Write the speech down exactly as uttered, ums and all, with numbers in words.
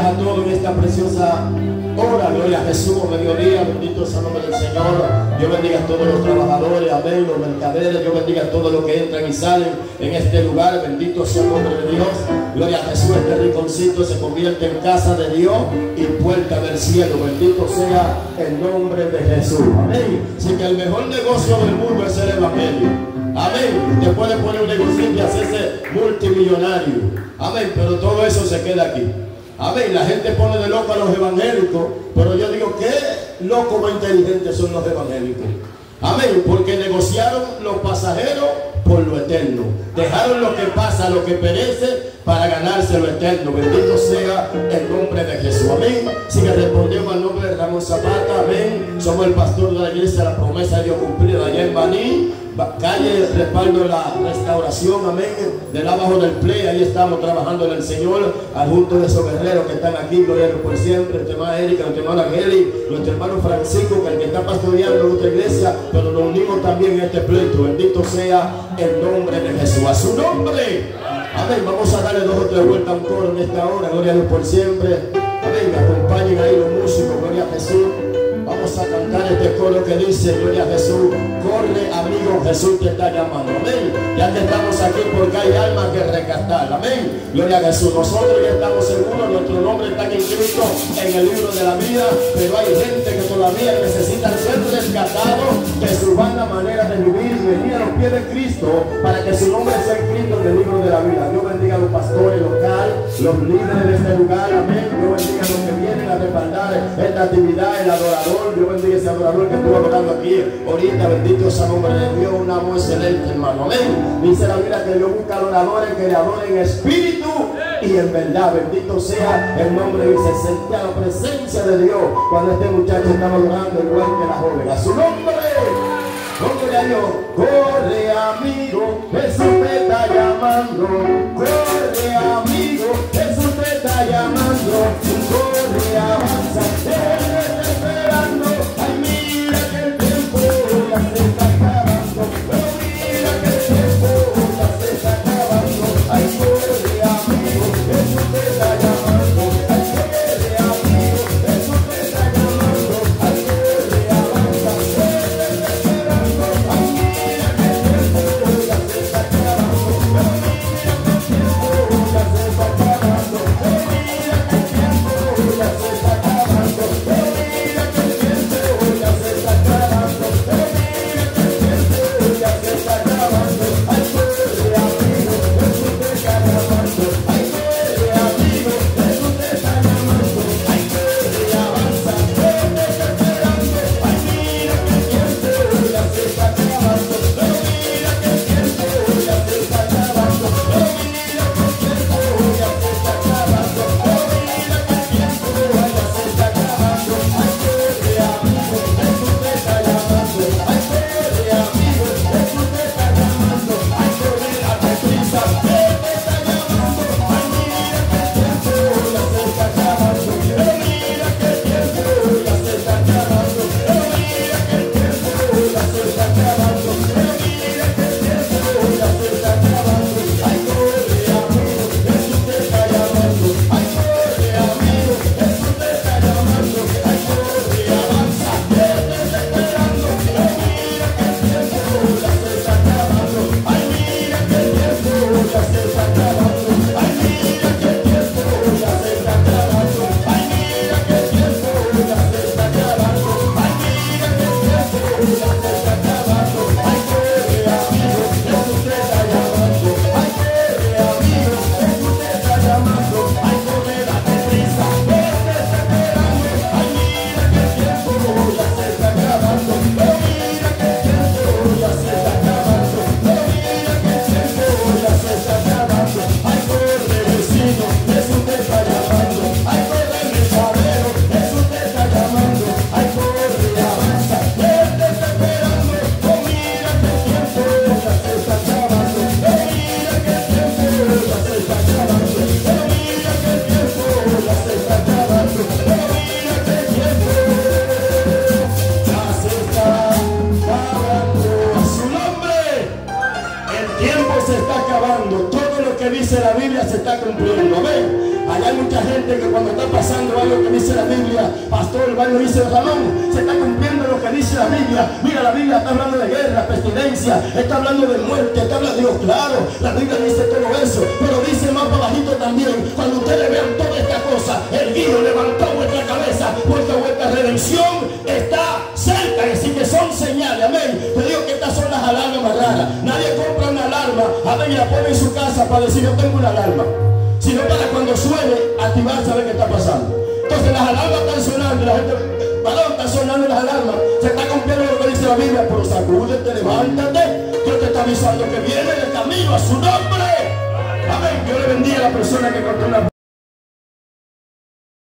a todos en esta preciosa hora. Gloria a Jesús, mediodía. Bendito sea el nombre del Señor. Dios bendiga a todos los trabajadores, amén, los mercaderes. Dios bendiga a todos los que entran y salen en este lugar. Bendito sea el nombre de Dios. Gloria a Jesús. Este rinconcito se convierte en casa de Dios y puerta del cielo. Bendito sea el nombre de Jesús. Amén. Así que el mejor negocio del mundo es el evangelio. Amén. Usted puede poner un negocio y hacerse multimillonario. Amén. Pero todo eso se queda aquí. Amén. La gente pone de loco a los evangélicos, pero yo digo, qué locos más inteligentes son los evangélicos. Amén. Porque negociaron los pasajeros por lo eterno. Dejaron lo que pasa, lo que perece, para ganarse lo eterno. Bendito sea el nombre de Jesús. Amén. Si que respondemos al nombre de Ramón Zapata. Amén. Somos el pastor de la iglesia La Promesa de Dios Cumplida allá en Baní, calle Respaldo La Restauración. Amén. Del abajo del play, ahí estamos trabajando en el Señor, adjunto de esos guerreros que están aquí. Gloria a Dios por siempre. Nuestra hermana Erika, nuestra hermana Angeli, nuestro hermano Francisco, que es el que está pastoreando nuestra iglesia, pero nos unimos también en este pleito. Bendito sea el nombre de Jesús. A su nombre. Amén. Vamos a darle dos o tres vueltas a un coro en esta hora. Gloria a Dios por siempre. Amén. Acompañen ahí los músicos. Gloria a Jesús. Vamos a cantar este coro que dice, gloria a Jesús, corre amigo, Jesús te está llamando. Amén. Ya que estamos aquí porque hay almas que rescatar. Amén. Gloria a Jesús. Nosotros ya estamos seguros, nuestro nombre está inscrito en el libro de la vida, pero hay gente que todavía necesita ser rescatados de su vana manera de vivir y venir a los pies de Cristo para que su nombre sea inscrito en el libro de la vida. Dios bendiga a los pastores locales, los líderes de este lugar. Amén. Dios bendiga a los que vienen a respaldar esta actividad, el adorador. Dios bendiga a ese adorador que estuvo adorando aquí ahorita. Bendito sea el nombre de Dios. Una voz excelente, hermano. Amén. Dice la Biblia que Dios busca adoradores que le adoren en espíritu y en verdad. Bendito sea el nombre. Dice, sentía la presencia de Dios cuando este muchacho estaba adorando igual que la joven. A su nombre. Corre a Dios. Corre amigo, Jesús te está llamando. Corre amigo, Jesús te está llamando. Corre, avanza, Él está esperando. Ay, mira que el tiempo ya se está acabando. Oh, mira que el tiempo ya se está acabando. Ay, corre amigo, Jesús te está llamando. Ay, corre amigo, Jesús te está llamando. Ay, corre, avanza, Él está esperando. Ay, mira que el tiempo ya se está acabando. Oh, mira que el tiempo Biblia se está cumpliendo. Amén. Allá hay mucha gente que cuando está pasando algo que dice la Biblia, pastor, el baño dice Ramón, se está cumpliendo lo que dice la Biblia. Mira, la Biblia está hablando de guerra, pestilencia, está hablando de muerte, está hablando de Dios, claro, la Biblia dice todo eso, pero dice más para bajito también, cuando ustedes vean toda esta cosa, el guío levantó vuestra cabeza, porque vuestra redención está cerca, es decir, que son señales, amén. Te digo que estas son las alarmas más raras. Nadie compra una alarma, amén, y la pone en su casa para decir yo tengo una alarma, sino para cuando suene, activar, saber qué está pasando. Entonces las alarmas están sonando, la gente, varón, está sonando las alarmas, se está cumpliendo lo que dice la Biblia, pero sacúdete, levántate, Dios te está avisando que viene de camino a su nombre. Amén. Dios le bendiga a la persona que cortó una